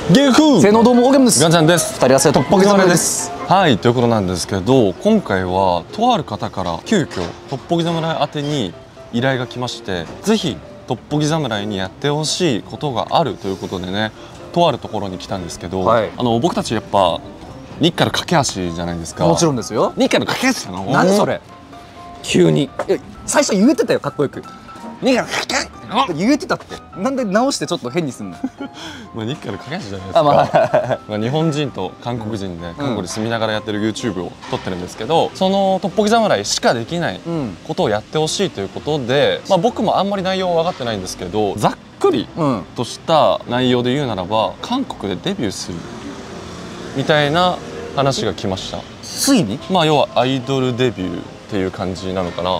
ゲフ性能どうもオーゲムです。 ガンちゃんです。 二人合わせトッポギ侍です。 はい、ということなんですけど、今回はとある方から急遽トッポギ侍宛てに依頼が来まして、ぜひトッポギ侍にやってほしいことがあるということでね、とあるところに来たんですけど、はい、僕たちやっぱ日韓の架け橋じゃないですか。 もちろんですよ。 日韓の架け橋なの？ 何それ？急に。最初言えてたよ、かっこよく。日韓の架け橋言えてたって。なんで直してちょっと変にすんの？ まあ日韓の架け橋じゃないですか。まあ日本人と韓国人で韓国に住みながらやってる YouTube を撮ってるんですけど、そのトッポギ侍しかできないことをやってほしいということで、まあ僕もあんまり内容は分かってないんですけど、ざっくりとした内容で言うならば、韓国でデビューするみたいな話が来ました。 ついに？ まあ要はアイドルデビューっていう感じなのかな。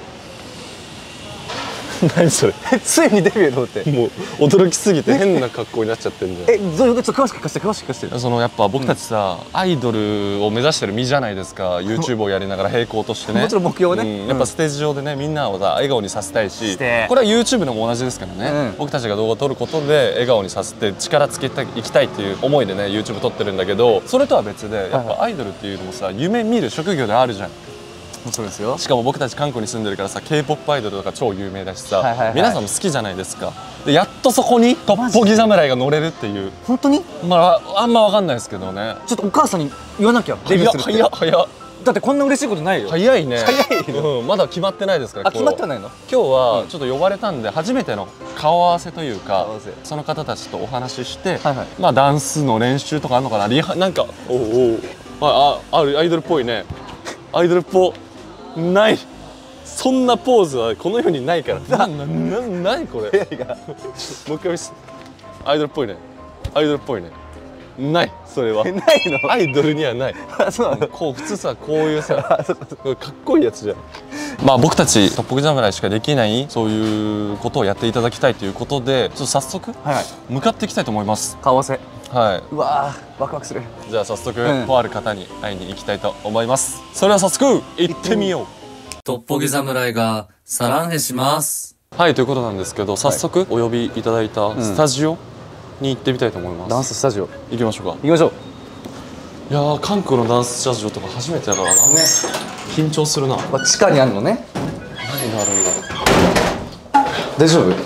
何それついにデビューとってもう驚きすぎて変な格好になっちゃってんじゃん。 どういうこと？ちょっと詳しく聞かせて詳しく聞かせて。 そのやっぱ僕たちさ、アイドルを目指してる身じゃないですか。 YouTube をやりながら並行としてね、 もちろん目標ね、 やっぱステージ上でねみんなをさ笑顔にさせたいし、これは YouTube でも同じですからね、僕たちが動画を撮ることで笑顔にさせて力つけていきたいっていう思いでね YouTube 撮ってるんだけど、それとは別でやっぱアイドルっていうのもさ夢見る職業であるじゃん。 そうですよ。 しかも僕たち韓国に住んでるからさ、 K-POP アイドルとか超有名だしさ、皆さんも好きじゃないですか。でやっとそこにトッポギ侍が乗れるっていう。 本当に？ まああんま分かんないですけどね。 ちょっとお母さんに言わなきゃ。デビューするって。早っ。だってこんな嬉しいことないよ。 早いね。 早い。 まだ決まってないですから。 決まってはないの？ 今日はちょっと呼ばれたんで初めての顔合わせというか、その方たちとお話しして、まあダンスの練習とかあるのかな、なんかあるアイドルっぽいね。アイドルっぽない。そんなポーズはこの世にないから。何これ。もう一回見せて。アイドルっぽいね。アイドルっぽいね。ない、それは。ないの？アイドルにはない。そうなの？こう普通さ、こういうさ、かっこいいやつじゃん。まあ僕たちトッポギ侍しかできないそういうことをやっていただきたいということで、ちょっと早速向かっていきたいと思います。 顔合わせ。 はい。 うわー、ワクワクする。 じゃあ早速とある方に会いに行きたいと思います。それは早速行ってみよう。 トッポギ侍がサランヘします。 はい、ということなんですけど、早速お呼びいただいたスタジオに行ってみたいと思います。 ダンススタジオ行きましょうか。 行きましょう。 いやー、韓国のダンススタジオとか初めてだからな。緊張するな。 地下にあるのね。 何があるんだろう。 大丈夫？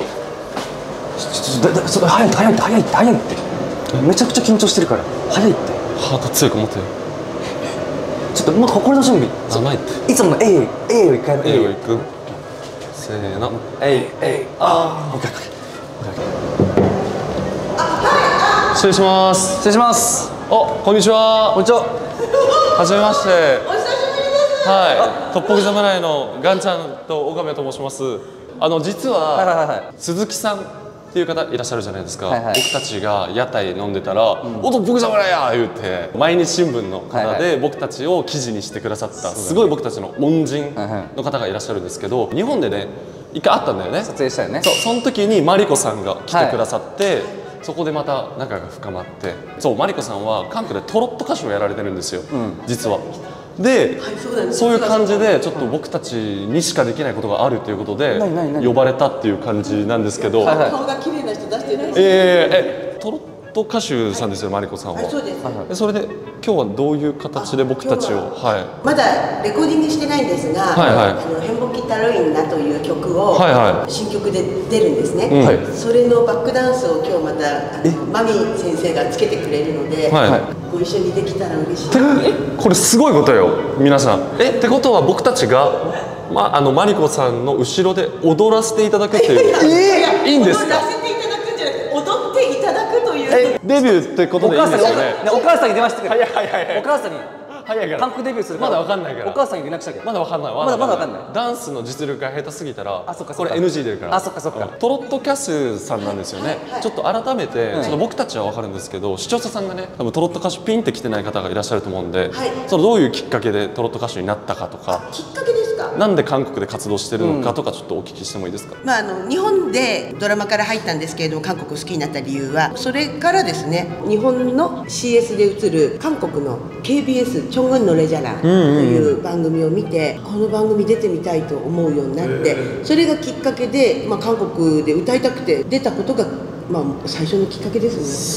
ちょっと早いって。めちゃくちゃ緊張してるから早いって。 ハート強く持ってよ。 ちょっともっと心の準備。 甘いって。 いつもの A を一回の A をいく。せーの。失礼します。 失礼します。 こんにちは。こんにちは。はじめまして。 お久しぶりです。 はい。トッポギ侍のガンちゃんと岡部と申します。実は鈴木さんっていう方いらっしゃるじゃないですか。僕たちが屋台飲んでたら「おトッポギ侍や!」言うて、毎日新聞の方で僕たちを記事にしてくださったすごい僕たちの恩人の方がいらっしゃるんですけど、日本でね一回会ったんだよね。 撮影したよね。 その時にマリコさんが来てくださって、そこでまた仲が深まって、そうマリコさんは韓国でトロット歌手をやられてるんですよ、実は。で、そういう感じでちょっと僕たちにしかできないことがあるということで呼ばれたっていう感じなんですけど。 顔が綺麗な人出してない。 トロット歌手さんですよ、マリコさんは。 そうです。 それで今日はどういう形で僕たちを。 まだレコーディングしてないんですが、ヘンボキタロインナという曲を新曲で出るんですね。それのバックダンスを今日またマミ先生がつけてくれるので、ご一緒にできたら嬉しい。 これすごいことよ皆さん。ってことは僕たちがマリコさんの後ろで踊らせていただくっていう。いいんですか？ 踊らせていただくんじゃなくて踊っていただくという。 デビューってことでいいんですよね。 お母さんに電話してくれ。お母さんに早いから韓国デビューするからまだわかんないから。 お母さんに連絡したけどまだわかんない。 まだわかんない。 ダンスの実力が下手すぎたらこれ NG 出るから。 そっかトロットキャスさんなんですよね。ちょっと改めてちょっと僕たちはわかるんですけど、視聴者さんがね多分トロット歌手ピンって来てない方がいらっしゃると思うんで、そのどういうきっかけでトロット歌手になったかとか、 きっかけですか？ なんで韓国で活動してるのかとかちょっとお聞きしてもいいですか？ 日本でドラマから入ったんですけれども、韓国好きになった理由はそれからですね。日本の CS で映る韓国の KBS チョングンのレジャラという番組を見て、この番組出てみたいと思うようになって、それがきっかけで、韓国で歌いたくて出たことが、最初のきっかけですね。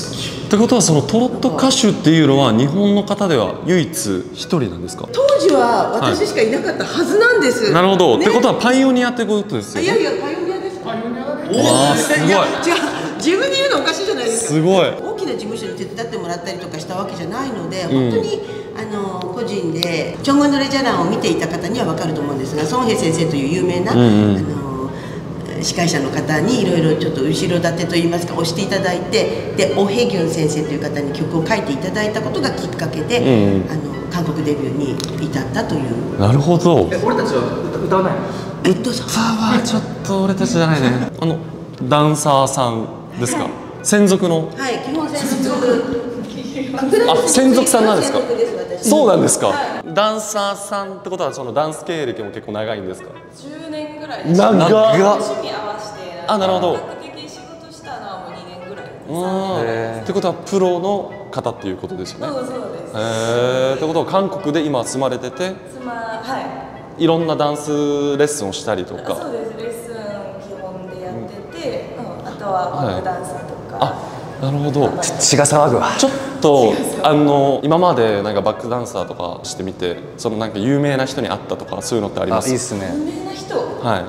ってことはそのトロット歌手っていうのは日本の方では唯一一人なんですか？ 当時は私しかいなかったはずなんです。 なるほど、 ね、 ってことはパイオニアってことですよね。 いやいやパイオニアです。パイオニアだね。 わあすごい。 違う、自分で言うのおかしいじゃないですか。 すごい。 大きな事務所に手伝ってもらったりとかしたわけじゃないので、本当に個人でチョングンドレジャランを見ていた方には分かると思うんですが、ソンヘ先生という有名な、司会者の方にいろいろちょっと後ろ盾といいますか押していただいて、でオヘギュン先生という方に曲を書いていただいたことがきっかけで、韓国デビューに至ったという。 なるほど。 俺たちは歌わないの？ 歌はちょっと俺たちじゃないね。ダンサーさんですか？専属の。 はい、基本専属。 専属さんなんですか？そうなんですか。 はい、 ダンサーさんってことはそのダンス経歴も結構長いんですか ？10年ぐらいです。 長っ。 趣味合わせてなるほど。 本格的に仕事したのはもう2年ぐらい。 ってことはプロの方っていうことですよね。 そうです。 ってことは韓国で今住まれてて、 はい。 いろんなダンスレッスンをしたりとか。 そうです。レッスン基本でやってて、あとはバックダンサーとか。 あ、なるほど。 血が騒ぐわ。 ちょっと今までなんかバックダンサーとかしてみて、そのなんか有名な人に会ったとかそういうのってあります？ いいっすね。 有名な人。 はい。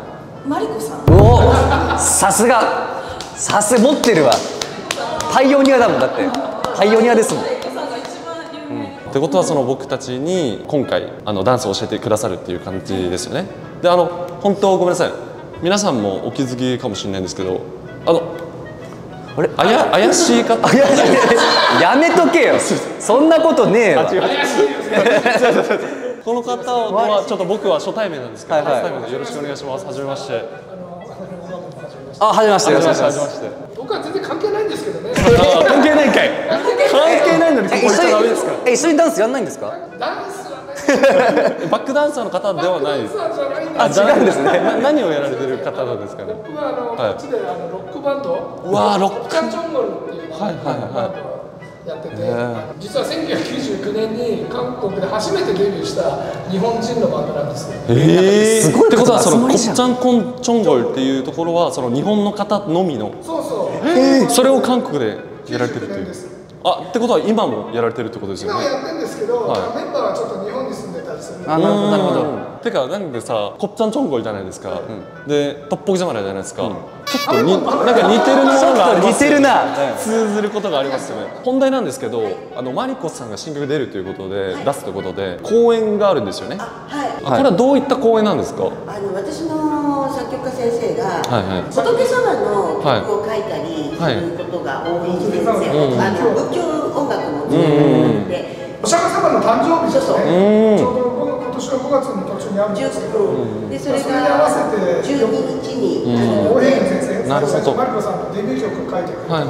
マリコさん。 おお、さすが持ってるわ。パイオニアだもんだって。パイオニアですもん。 ってことはその僕たちに今回ダンスを教えてくださるっていう感じですよね。で本当ごめんなさい。皆さんもお気づきかもしれないんですけど、あれ怪しい方。 やめとけよ。そんなことねえわ。 この方はちょっと僕は初対面なんですけど、初対面でよろしくお願いします。はじめまして。 はじめまして。よろしくお願いします。 僕は全然関係ないんですけどね。 関係ないんかい。関係ないのにここ行っちゃダメですか？ 一緒にダンスやんないんですか？ ダンスはね。 バックダンサーの方ではないです。 違うんですね。 何をやられてる方なんですかね。 僕はこっちでロックバンド。 うわロック。 チョンゴルっていうバンドやってて、実は1999年に韓国で初めてデビューした日本人のバンドなんですよ。 すごい。 ってことはそのコッチャンコンチョンゴルっていうところはその日本の方のみの。 そうそう。 それを韓国でやられてるっていう。ってことは今もやられてるってことですよね。 今はやってるんですけど、メンバーはちょっと日本に住んでたりする。 なるほど。 てかなんでさ、コッチャンチョンゴルじゃないですか。でトッポギジャマラじゃないですか。ちょっとなんか似てるものがあります。 似てるな。 通ずることがありますよね。本題なんですけど、マリコさんが新曲出るということで出すということで公演があるんですよね。 はい。 これはどういった公演なんですか？ 私の作曲家先生が仏様の曲を書いたりすることが多いんですよ。仏教音楽ので。 お釈迦様の誕生日ですね。ちょうど今年の5月の途中にあるんですけど、 でそれが12日に大平先生、 なるほど。 マリコさんのデビュー曲を書いてくれて、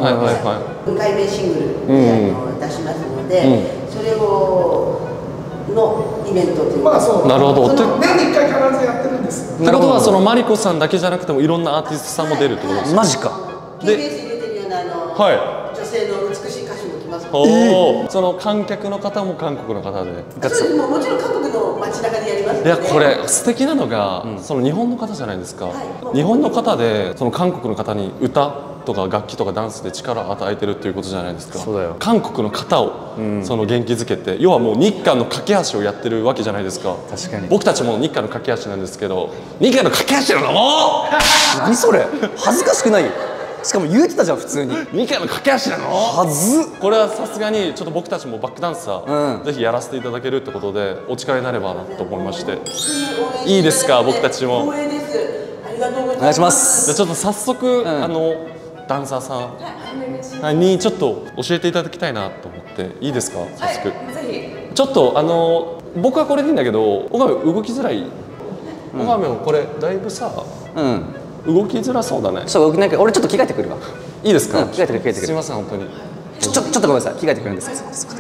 2回目シングル出しますので、それをのイベントというか。 なるほど。 年に1回必ずやってるんですよ。 ってことはそのマリコさんだけじゃなくてもいろんなアーティストさんも出るってことですか？ マジか。 KBS 入れてるような女性の美しい歌手も来ます。 その観客の方も韓国の方で。 もちろん韓国の街中でやりますので。 いやこれ素敵なのが、その日本の方じゃないですか。日本の方でその韓国の方に歌とか楽器とかダンスで力を与えてるっていうことじゃないですか。 そうだよ。 韓国の方をその元気づけて、要はもう日韓の架け橋をやってるわけじゃないですか。 確かに。 僕たちも日韓の架け橋なんですけど、日韓の架け橋なの？ 何それ？恥ずかしくないよ。しかも言えてたじゃん普通に。 日韓の架け橋なの？ はず。 これはさすがにちょっと僕たちもバックダンサー、ぜひやらせていただけるってことでお力になればなと思いまして。いいですか僕たちも。 光栄です。ありがとうございます。 お願いします。 じゃあちょっと早速、ダンサーさんにちょっと教えていただきたいなと思っていいですか早速。ちょっと僕はこれでいいんだけど、岡部動きづらい。岡部もこれだいぶさ。動きづらそうだね。 そうなんか俺ちょっと着替えてくるわ。 いいですか？ 着替えてくる。 すみません本当に。 ちょっとごめんなさい。着替えてくるんです。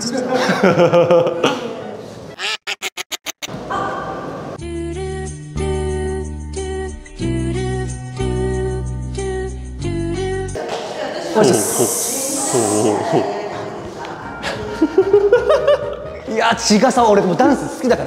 いや血がさ、俺もダンス好きだから。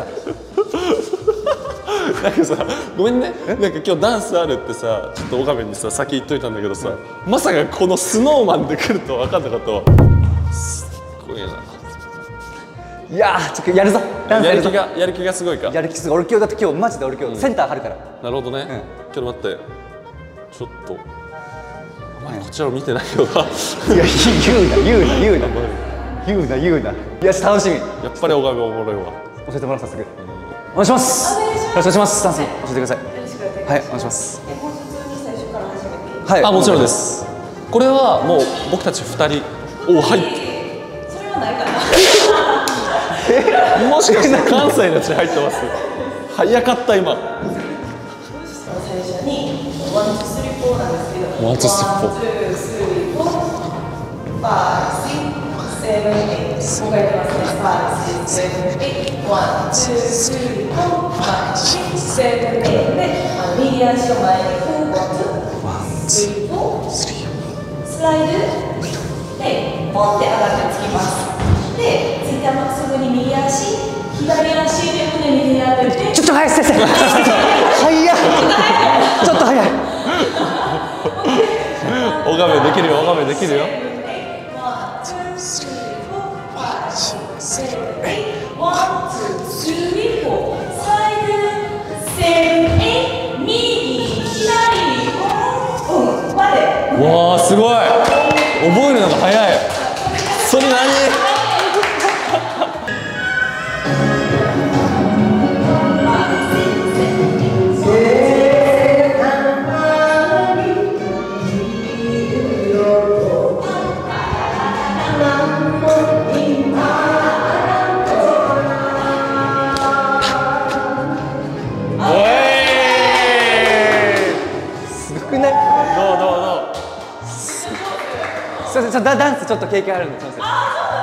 なんかさ、ごめんね、なんか今日ダンスあるってさ、ちょっと岡部にさ先言っといたんだけどさ、まさかこのスノーマンで来るとは分かんなかったわ。 すごいな。 いやー、ちょっとやるぞ。ダンスやるぞ。 やる気がすごいか。 やる気すごい。俺今日だって今日マジで俺今日センター張るから。 なるほどね。ちょっと待って。ちょっと。お前こちらを見てないよな。 いや、言うな。いや、楽しみ。 やっぱりおがめおもろいわ。 教えてもらう、早速。お願いします。よろしくお願いします。ダンス教えてください。はい、お願いします。 もう普通に最初から始めて。 はい、 あ、もちろんです。これはもう僕たち2人。お、はい。 それはないかな。 もしかして関西の血入ってます。早かった今。 最初にワンツースリーフォーなんですけど。 ワンツースリーフォー。 ワンツースリーフォー。ファイブ、セブン、エイト。もう一回やってますね。ファイブ、セブン、エイト。ワンツースリーフォー。ファイブ、セブン、エイトで右足を前にフォー。ワンツー、フォー。スライドでポンって上がってつきます。で、ついたまますぐに右足、左足で胸に当てて。 ちょっと早い先生。早い。ちょっと早い。 おがめできるよ、おがめできるよ。わあ、すごい。覚えるのが早い。それ何？ ダンスちょっと経験あるんで、すみません。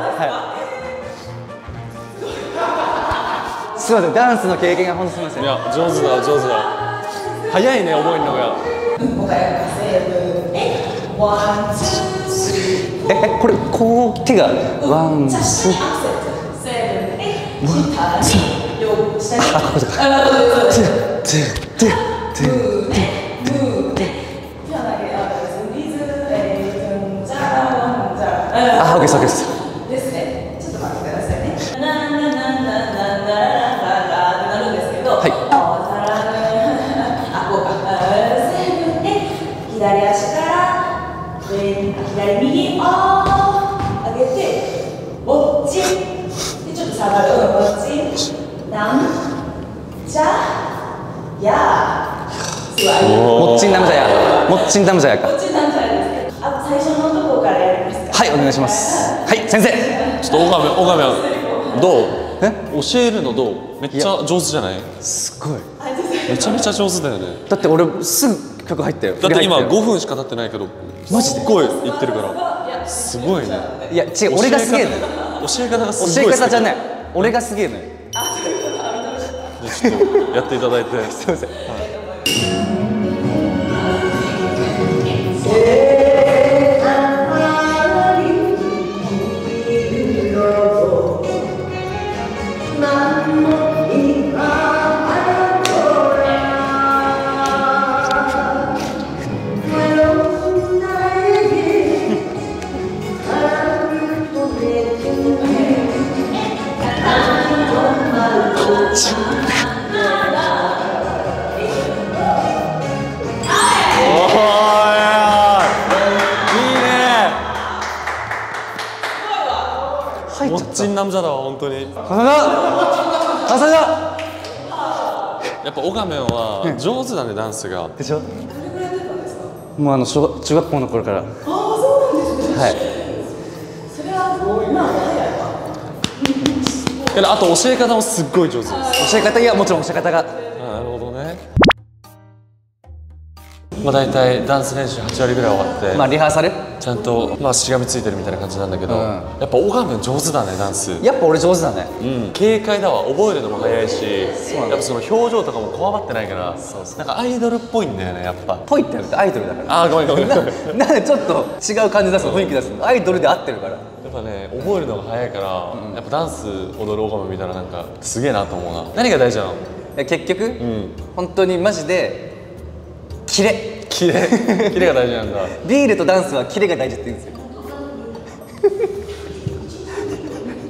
すみません、ダンスの経験が本当すみません。 いや、上手だ、上手だ。早いね、覚えるのが。 これこう手がワンツー。あ、ここか。あ、オッケーです、オッケーです。 ですね。ちょっと待ってくださいね。なななななななってなるんですけど。はい。あ、こうか。セブンで左足から左右上げてウォッチでちょっと下がるウォッチなんじゃやもっちんナムジャヤ、もっちんナムジャヤか。 こっちなんじゃないですけど、あ、最初のところからやりますか。 はい、お願いします。はい、先生。 ちょっとおがめどう？教えるのどう？めっちゃ上手じゃない？ すごい。 めちゃめちゃ上手だよね。 だって俺すぐ曲入ったよ。 だって今5分しか経ってないけど、 マジで？ すごい言ってるから。すごいね。 いや、違う、俺がすげえのよ。 教え方がすごい。 教え方じゃない。俺がすげえのよ。 ちょっとやっていただいて。 すみません。 もっちんなんじゃだわ、本当に。やっぱオガメンは上手だね、ダンスが。 でしょ。もう中学校の頃から。ああ、そうなんですね。はい。 それはもう今は早いわ。 あと教え方もすっごい上手です。 教え方、いや、もちろん教え方が。 なるほどね。まあ大体ダンス練習8割ぐらい終わって、 まあリハーサルちゃんとまあしがみついてるみたいな感じなんだけど、やっぱオガメン上手だね、ダンス。 やっぱ俺上手だね。 軽快だわ、覚えるのも早いし、やっぱその表情とかもこわばってないから、なんかアイドルっぽいんだよね、やっぱ。 ぽいって言ってアイドルだから。 あー、ごめんごめん。やっなんでちょっと違う感じ出すの、雰囲気出すの。アイドルで合ってるから。 ぱね、覚えるのが早いから、やっぱダンス踊るオガメン見たらなんかすげえなと思うな。何が大事なの？ 結局、本当にマジでキレキレが大事なんだ。 ビールとダンスはキレが大事って言うんですよ。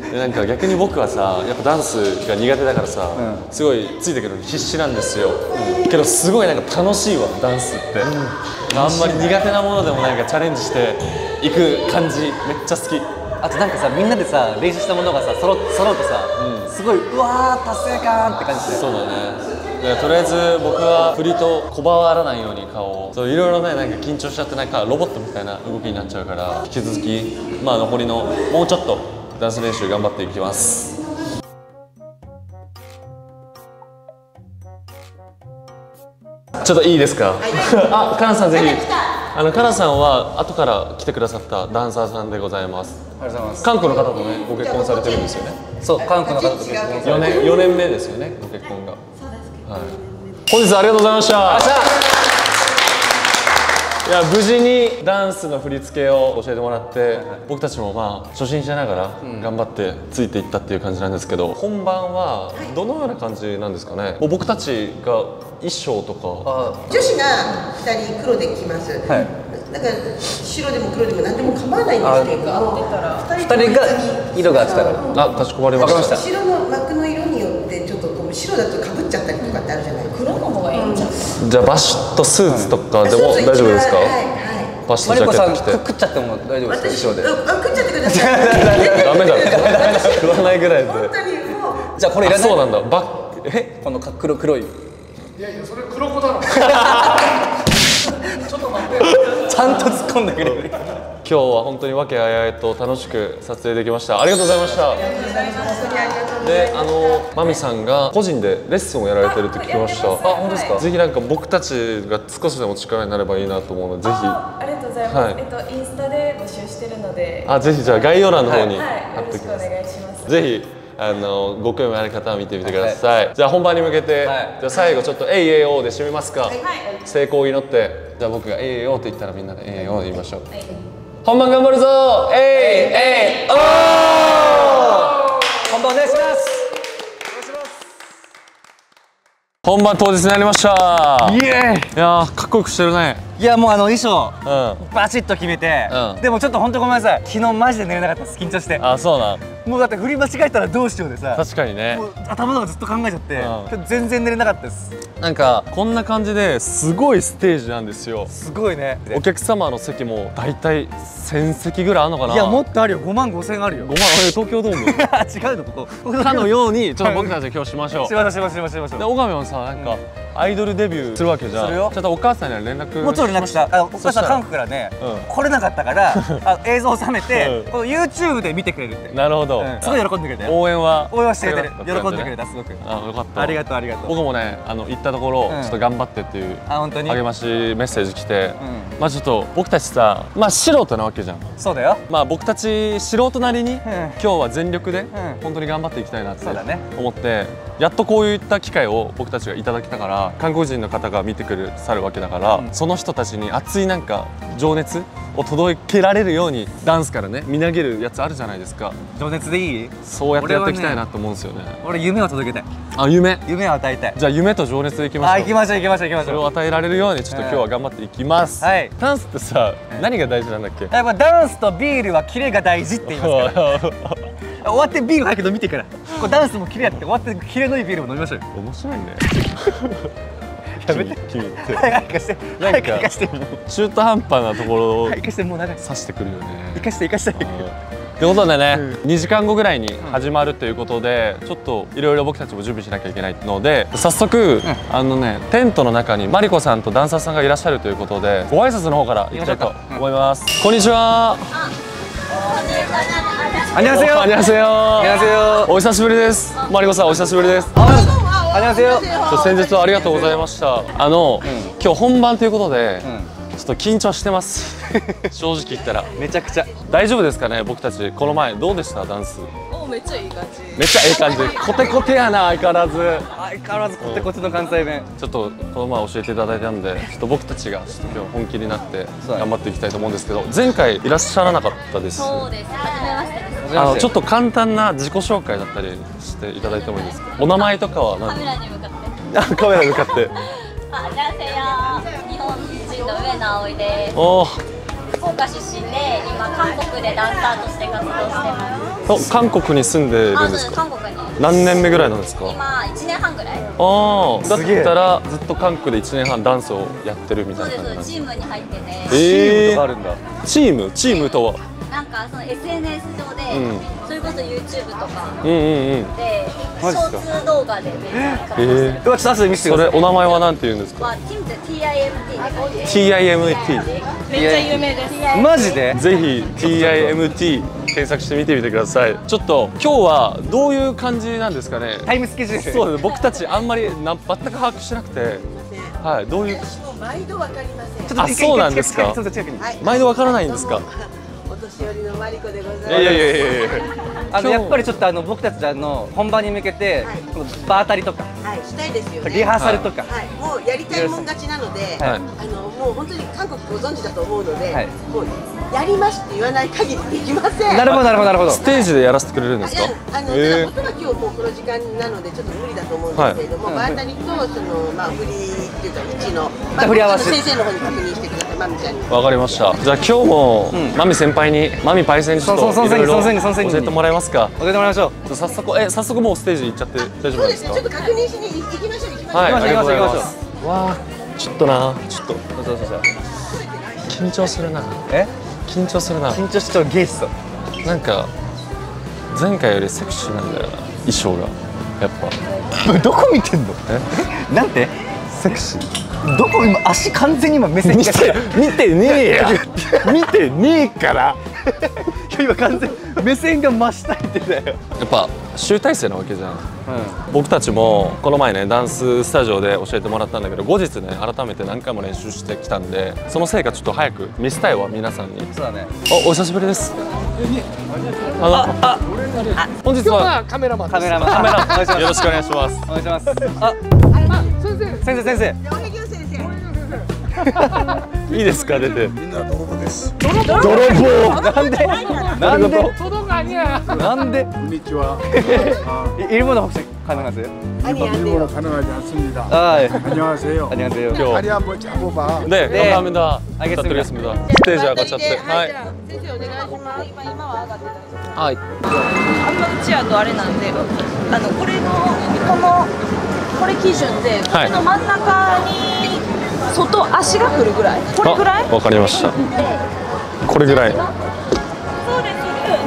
でなんか逆に僕はさやっぱダンスが苦手だからさ、すごいついてくるのに必死なんですよ、けどすごいなんか楽しいわダンスって、あんまり苦手なものでもなんかチャレンジしていく感じめっちゃ好き。 あとなんかさみんなでさ練習したものがさ揃うとさ、すごいうわー達成感って感じで。 そうだね。でとりあえず僕は振りとこばわらないように顔をそういろいろねなんか緊張しちゃってなんかロボットみたいな動きになっちゃうから引き続きまあ残りのもうちょっとダンス練習頑張っていきます。ちょっといいですか？あ、かなさんぜひ。かなさんは後から来てくださったダンサーさんでございます。 ありがとうございます。 韓国の方とねご結婚されてるんですよね。 そう、韓国の方と結婚されて 4年目ですよねご結婚が。はい。本日はありがとうございました。いや無事にダンスの振り付けを教えてもらって、僕たちもまあ初心者ながら頑張ってついていったっていう感じなんですけど、本番はどのような感じなんですかね。もう僕たちが衣装とか女子が2人黒で着ます、だから白でも黒でも何でも構わないんですけど、2人が色が合ってたらかしこまりました。 白の膜の色によってちょっとこう白だとかぶっちゃったりとかってあるじゃないですか。黒の方がいいんじゃん。 じゃあバシッとスーツとかでも大丈夫ですか？バシッとジャケット着て食っちゃっても大丈夫ですか？衣装で食っちゃってください。 ダメだろ食わないぐらいで。 本当にもうじゃあこれいらない。 そうなんだ。 この黒い。 いやいやそれ黒子だろちょっと待ってちゃんと突っ込んでくれる。 今日は本当に和気あいあいと楽しく撮影できました。ありがとうございました。で、マミさんが個人でレッスンをやられてるって聞きました。あ、本当ですか？ぜひなんか僕たちが少しでも力になればいいなと思うので、ぜひ。 ありがとうございます。インスタで募集してるので。 ぜひじゃあ概要欄の方によ貼っておきます。 ろしくお願いします。 ぜひご興味ある方は見てみてください。じゃあ本番に向けて、じゃあ最後ちょっと「えいえいお」で締めますか。成功を祈って、じゃあ僕が「えいえいお」って言ったらみんなで「えいえいお」で言いましょう。本番頑張るぞ。えいえいお。 本番お願いします。 本番当日になりました。イエーイ。いやかっこよくしてるね。 いやもう衣装バチッと決めて、でもちょっと本当ごめんなさい、昨日マジで寝れなかったです、緊張して。 あ、そうなん。 もうだって振り間違えたらどうしようでさ、 確かにね、 もう頭の中ずっと考えちゃって、全然寝れなかったです。 なんかこんな感じですごいステージなんですよ。 すごいね。 お客様の席もだいたい1000席ぐらいあるのかな。 いやもっとあるよ、5万5千あるよ。 5万、東京ドーム違うのここかのようにちょっと僕たち今日しましょう。 しましょう。 で、岡部もさ、なんかアイドルデビューするわけじゃん。ちょっとお母さんには連絡もちろん連絡した。お母さん韓国からね来れなかったから映像を収めてこの YouTube で見てくれるって。 なるほど。 すごい喜んでくれたよ。 応援はしてくれてる。喜んでくれた、すごく。 あ、よかった。 ありがとう。 僕もね、行ったところちょっと頑張ってっていう励ましメッセージ来て、まあちょっと僕たちさ、まあ素人なわけじゃん。 そうだよ。 まあ僕たち素人なりに今日は全力で本当に頑張っていきたいなって思って、やっとこういった機会を僕たちがいただけたから、韓国人の方が見てくださるわけだから、その人たちに熱いなんか情熱を届けられるようにダンスからねみなげるやつあるじゃないですか。 情熱でいい？ そうやってやっていきたいなと思うんですよね。 俺夢を届けたい。 あ、夢を与えたい。 じゃあ夢と情熱でいきましょう。 行きましょう。 それを与えられるようにちょっと今日は頑張っていきます。はい。ダンスってさ、何が大事なんだっけ？ やっぱダンスとビールはキレが大事って言いますから。終わってビール早く飲みてから。これダンスもキレやって終わってキレのいいビールも飲みましょうよ。 面白いね。 やめて。 君って早く行かして。 なんか中途半端なところを行かして、もう長い。 刺してくるよね。 行かして。 ってことでね、2時間後ぐらいに始まるということで、ちょっといろいろ僕たちも準備しなきゃいけないので、早速テントの中にマリコさんとダンサーさんがいらっしゃるということで、ご挨拶の方から行きたいと思います。こんにちは。 こんにちは。 안녕하세요。お久しぶりです。マリコさんお久しぶりです。先日はありがとうございました。今日本番ということでちょっと緊張してます正直言ったら。 めちゃくちゃ。 大丈夫ですかね。僕たちこの前どうでした？ダンス。 めっちゃいい感じ。 めっちゃいい感じ。コテコテやな、相変わらずコテコテの関西弁。 ちょっとこの前教えていただいたんで、ちょっと僕たちがちょっと今日本気になって頑張っていきたいと思うんですけど、前回いらっしゃらなかったです。 そうです。初めましてです。 ちょっと簡単な自己紹介だったりしていただいてもいいですか？お名前とかは何？ カメラに向かって。 カメラに向かって。 日本人の上野葵です。 おお。 福岡出身で今韓国でダンサーとして活動してます。 韓国に住んでるんですか？ 韓国に何年目ぐらいなんですか？ 今1年半ぐらい。 ああ、だったらずっと韓国で1年半ダンスをやってるみたいな感じなんですか？ チームに入ってて、 チームとかあるんだ。 チームとはなんかその SNS 上で、それこそ YouTube とかうんで、ショマジっすかーツ動画で活動してる。 うわ、ちょっと後で見せてください。 それお名前は何て言うんですか？ まあ、ティムって TIMT で TIMT。 めっちゃ有名です。 マジで？ ぜひ TIMT 検索してみてみてください。ちょっと今日はどういう感じなんですかね？ タイムスケジュール。 そうです。僕たちあんまり全く把握してなくて、はい、どういう。 私も毎度わかりません。 ちょっとあ、そうなんですか。 そうそう、近くに。 毎度わからないんですか？ どうもお年寄りのマリコでございます。 いやいやいやいやいや。 やっぱりちょっと僕たち本番に向けてこの場当たりとかはい、したいですよね。 リハーサルとか、 はい、もうやりたいもん勝ちなので、 はいもう本当に韓国ご存知だと思うので、 はいもうやりますって言わない限りできません。 なるほどなるほどなるほど。 ステージでやらせてくれるんですか？ ただ本当は今日もうこの時間なのでちょっと無理だと思うんですけれども、場当たりとそのまあ振りっていうか位置の、 振り合わせ先生の方に確認してください、マミちゃんに。 わかりました。じゃあ今日もマミ先輩にマミパイセンちょっといろいろ教えてもらえますか？ 教えてもらいましょう。 早速もうステージ行っちゃって大丈夫なんですか？ そうですね、ちょっと確認しに行きましょう行きましょう。 はい、 行きましょうありがとうございま行きましす。わあ、ちょっと緊張するな。緊張するな。 緊張しちゃうゲスト。 なんか前回よりセクシーなんだよな、衣装がやっぱ。 どこ見てんの？なんて？ セクシー。 どこ今足完全に今目線が見てねえや。見てねえから。 今完全目線が真下行ってたよ。 やっぱ集大成なわけじゃん。僕たちもこの前ねダンススタジオで教えてもらったんだけど、後日ね改めて何回も練習してきたんで、その成果ちょっと早く見せたいわ皆さんに。 そうだね。 お久しぶりです。本日はカメラマンです。 カメラマンよろしくお願いします。 お願いします。先生。 おはぎょう先生。 いいですか出て。 みんな泥棒です。 泥棒。 なんで？ 届かにゃ。 なんで？ こんにちは。 일본어 혹시 가능하세요? 아니 안 일본어 돼요. 가능하지 않습니다. 아, 예. 안녕하세요. 안녕하세요. 다리 한번 잡아봐. 네, 네. 감사합니다. 알겠습니다. 부탁드리겠습니다. 스테이지 아가차트. 하이. 先生お願いします。 今は上がってない。 하이. あんまうちやとあれなんで、これのこれ基準で、これの真ん中に外足が来るぐらい。これぐらい？ わかりました。これぐらい。 そうです。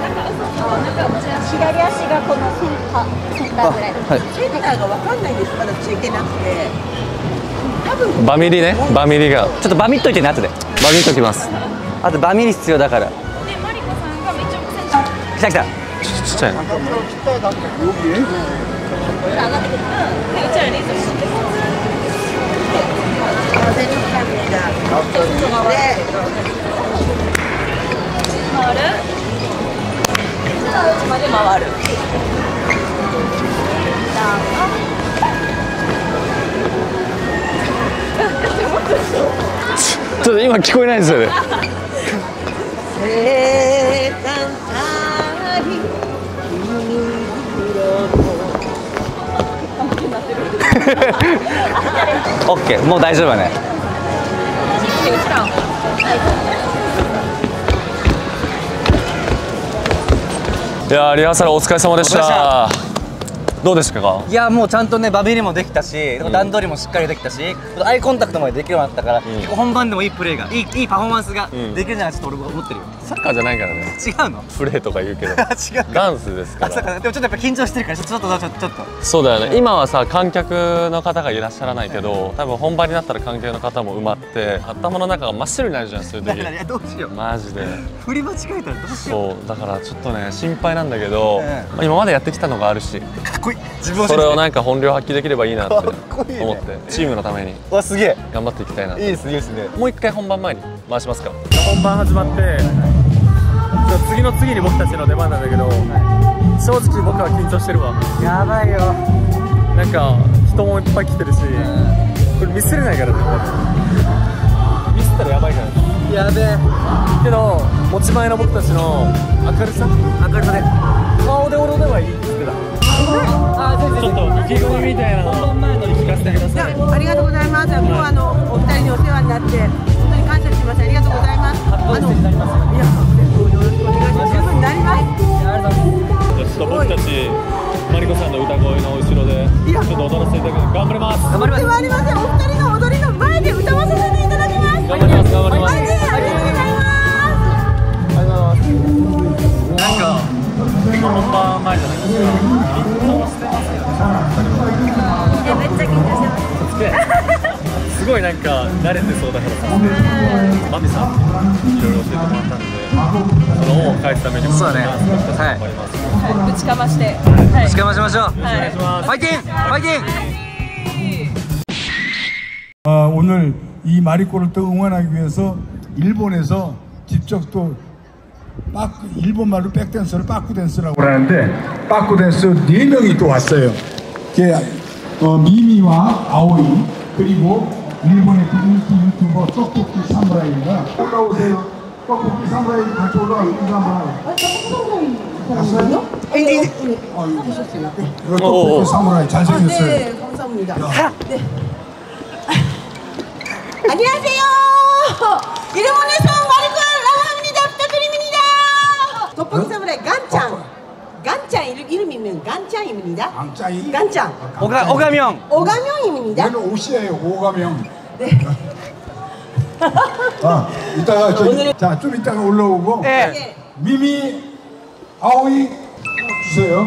左足がこのセンターぐらい。 センターがわかんないんですまだついてなくて。多分バミリね。バミリが。 ちょっとバミっといてね後で。 バミっときます。 あとバミリ必要だから。 でマリコさんがめっちゃセンター。 来た。 ちっちゃいな。 上がってくる。でうちらリズムしてる。 風の感じが。 回る。内まで回る。 ちょっと今聞こえないですよね。 オッケー、もう大丈夫だね。 うちらいやーリハーサルお疲れ様でした。どうでしたか？ いやもうちゃんとねバミリもできたし、段取りもしっかりできたし、アイコンタクトまでできるようになったから、結構本番でもいいプレーがいいパフォーマンスができるんじゃないかと俺も思ってるよ。 サッカーじゃないからね。 違うの？ プレーとか言うけど。 違う。 ダンスですかあ、そうら。 か。でもちょっとやっぱ緊張してるからちょっと。 そうだよね。今はさ観客の方がいらっしゃらないけど、多分本番になったら観客の方も埋まって頭の中が真っ白になるじゃんそういう時。 いやどうしよう。 マジで。 振り間違えたらどうしよそうだからちょっとね心配なんだけど、まあ今までやってきたのがあるし、 う。かっこいい。自分をそれをなんか本領発揮できればいいなってかっこいいね思ってチームのためにわすげえ。 頑張っていきたいなと。 いいですねいいですね。 もう一回本番前に回しますか。本番始まって次の次に僕たちの出番なんだけど、正直僕は緊張してるわ。 やばいよ。 なんか人もいっぱい来てるし、これミスれないからね。ミスったらやばいからね。 やべえ。 けど持ち前の僕たちの明るさで。 顔で踊ればいいって言ってた。ちょっと意気込みみたいなのを聞かせてください。 ありがとうございます。今日はお二人にお世話になって本当に感謝します。ありがとうございます。いや、よろしくお願いします。十分になります。 と踊らせていただきます。頑張ります。 頑張ります。 ではありません、お二人の踊りの前で歌わせていただきます。 頑張ります。頑張ります。 ありがとうございます。 なんか本番前じゃないですか。 めっちゃ緊張してます。 すごいなんか慣れてそうだからさ、マミさんにいろいろ教えてもらったんで、その恩を返すためにもそうだね。 頑張ります。 ぶちかまして。 打ちかましましょう。 お願いします。 ファイティング、ファイティング。 오늘 이 마리코를 또 응원하기 위해서 일본에서 직접 또 일본 말로 백댄서를 빠꾸 댄스라고 하는데 빠꾸 댄서 4명이 또 왔어요. 미미와 아오이 그리고 일본의 인기 유튜버 떡볶이 사무라이가 올라오세요. 떡볶이 사무라이 같이 올라와서 인사 한번 갔어요? 떡볶이 사무라이 잘생겼어요. 네, 감사합니다. 네. 안녕하세요. 일본에서 마리코 라고합니다. 부탁드립니다. 떡볶이 사무라이 간짱. 간짱 이름이면 간짱입니다. 간짱. 오가명. 오가명입니다. 얘는 옷이에요. 오가명. 네. 이따가 좀 이따가 올라오고 네. 미미 아오이 주세요.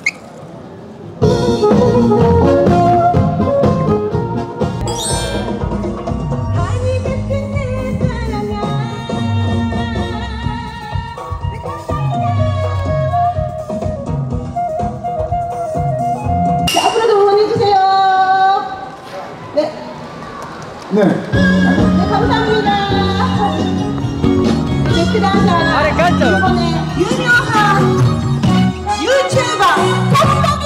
네. 감사합니다. 아래 깐짱. 이번에 유명한 유튜버 떡볶이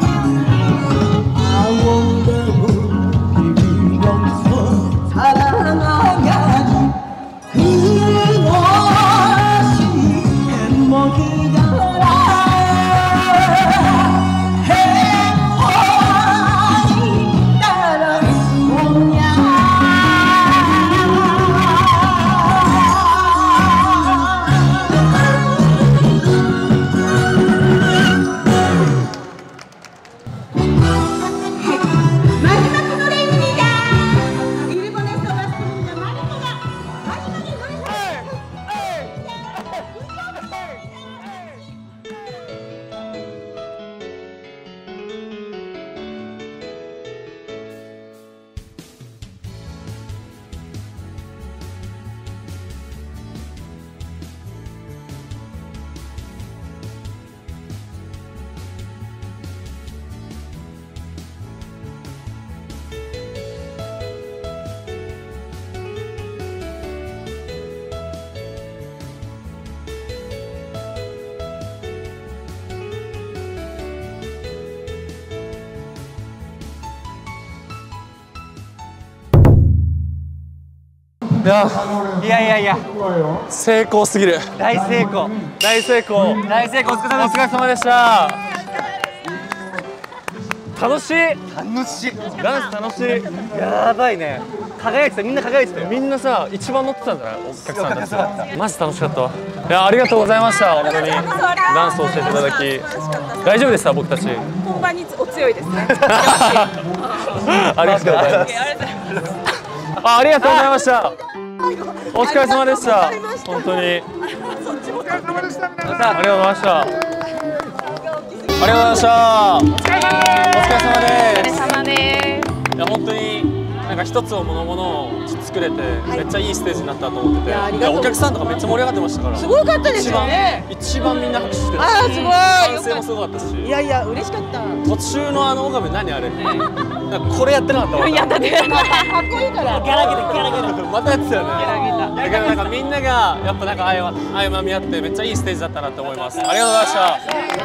사랑 いやいやいや成功すぎる。 大成功大成功。 大成功。お疲お疲れ様でした。楽しい。 楽しい。 ダンス楽しい。 やばいね。輝いてた。みんな輝いてたよ。 みんなさ一番乗ってたんじゃない？お客さんたち。マジ楽しかったわ。いやありがとうございました。本当にダンスを教えていただき大丈夫でした僕たち。 本番にお強いですね。 ありがとうございます。ありがとうございました。お疲れ様でした。本当に。ありがとうございました。ありがとうございました。お疲れ様です。いや本当になんか一つのものを作れてめっちゃいいステージになったと思ってて、お客さんとかめっちゃ盛り上がってましたから。 すごかったですよね。 一番みんな拍手してるし、 あーすごい。 歓声もすごかったし。 いやいや嬉しかった。 途中の岡部何あれ？なんかこれやってなかったわ。 やったね。かっこいいから。ギャラゲラ。 またやってたよね。だからなんかみんながやっぱなんか相まみ合ってめっちゃいいステージだったなって思います。ありがとうございました。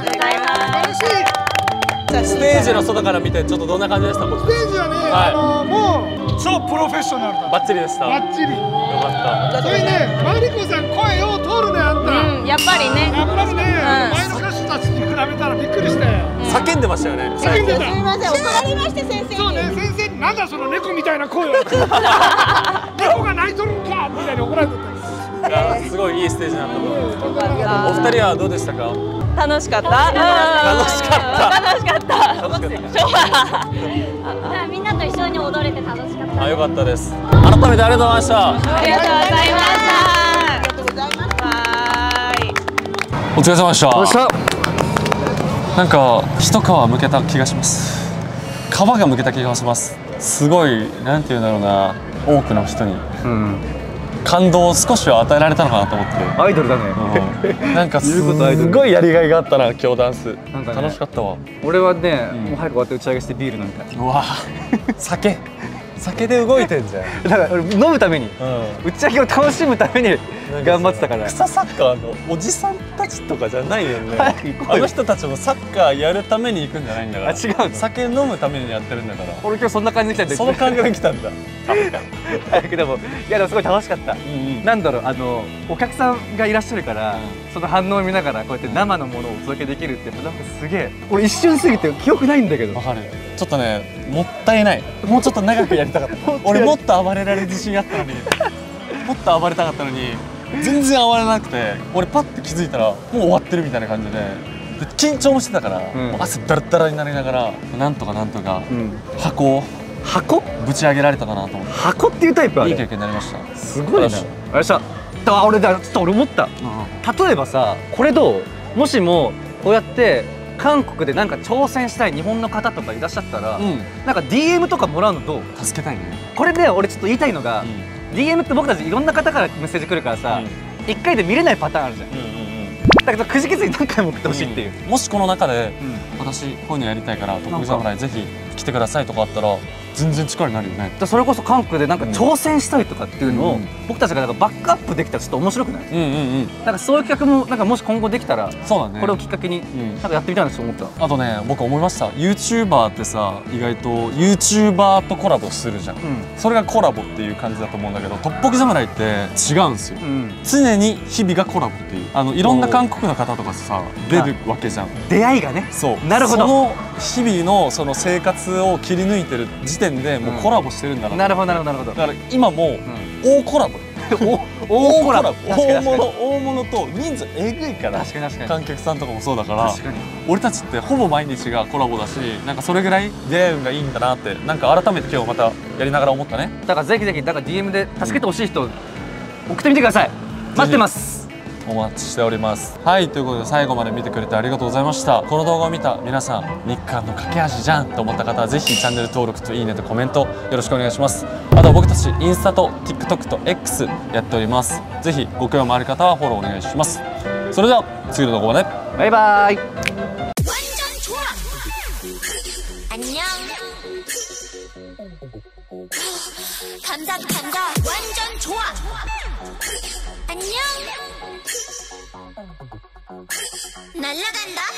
ステージの外から見てちょっとどんな感じでした？ステージはね、もう超プロフェッショナルだ。 バッチリでした。 バッチリ。 よかった。 それね、マリコさん声を通るねあんた。 やっぱりね。 やっぱりね、前の歌手たちに比べたらびっくりして。 叫んでましたよね。 叫んでた。 すみません怒られました先生に。 そうね先生になんだその猫みたいな声を。猫が泣いとるんかみたいに怒られてた。 すごいいいステージだったと思います。お二人はどうでしたか？ 楽しかった。 楽しかった。 みんなと一緒に踊れて楽しかった。 あ、よかったです。改めてありがとうございました。 ありがとうございました。 ありがとうございました。 お疲れ様でした。なんか一皮むけた気がします。皮がむけた気がします。すごいなんていうんだろうな、多くの人に。感動を少しは与えられたのかなと思って。 アイドルだね。 なんかすごいやりがいがあったな今日ダンス。楽しかったわ。 俺はね、もう早く終わって打ち上げしてビール飲みたい。 うわ、酒で動いてんじゃん。 だから俺飲むために、打ち上げを楽しむために頑張ってたから。 草サッカーのおじさんたちとかじゃないよね。あの人たちもサッカーやるために行くんじゃないんだから。 違う。 酒飲むためにやってるんだから。 俺今日そんな感じで来たんで。 その感覚で来たんだ。 でもすごい楽しかった。なんだろうお客さんがいらっしゃるからその反応を見ながらこうやって生のものをお届けできるってなんかすげえ。俺一瞬過ぎて記憶ないんだけど。 わかる。ちょっとねもったいない。もうちょっと長くやりたかった。俺もっと暴れられる自信あったのに。もっと暴れたかったのに全然暴れなくて、俺パッて気づいたらもう終わってるみたいな感じで緊張もしてたから、汗ダラダラになりながらなんとか箱ぶち上げられたかなと思って。 箱っていうタイプある。 いい経験になりました。 すごいな。あれした。俺ちょっと思った。例えばさ、これどう？もしもこうやって韓国でなんか挑戦したい日本の方とかいらっしゃったら、なんか DM とかもらうのどう？ 助けたいね。 これで俺ちょっと言いたいのが、DM って僕たちいろんな方からメッセージ来るからさ、1回で見れないパターンあるじゃん。だけどくじけずに何回も送ってほしいっていう。 もしこの中で私こういうのやりたいから得意侍ぜひ来てくださいとかあったら全然力になるよね。 それこそ韓国でなんか挑戦したいとかっていうのを僕たちがなんかバックアップできたらちょっと面白くない？なんかそういう企画もなんかもし今後できたら、そうだね。これをきっかけになんかやってみたいなと思った。 あとね、僕思いました。YouTuber ってさ、意外と YouTuber とコラボするじゃん。それがコラボっていう感じだと思うんだけど、トッポギ侍って違うんですよ。常に日々がコラボっていう。いろんな韓国の方とかさ出るわけじゃん。 出会いがね。そう。なるほど。 その日々のその生活を切り抜いてる時点でもうコラボしてるんだな。 なるほどなるほど。 だから今も大コラボ。大コラボ。大物と人数えぐいから。観客さんとかもそうだから。俺たちってほぼ毎日がコラボだし、なんかそれぐらい出会い運がいいんだなってなんか改めて今日またやりながら思ったね。 だからぜひぜひだから DM で助けてほしい人送ってみてください。待ってます。 お待ちしております。はい、ということで最後まで見てくれてありがとうございました。この動画を見た皆さん、日韓の架け橋じゃんと思った方はぜひチャンネル登録といいねとコメントよろしくお願いします。あと僕たちインスタと TikTok と X やっております。ぜひご興味ある方はフォローお願いします。それでは次の動画まで。 バイバイ。 날라간다.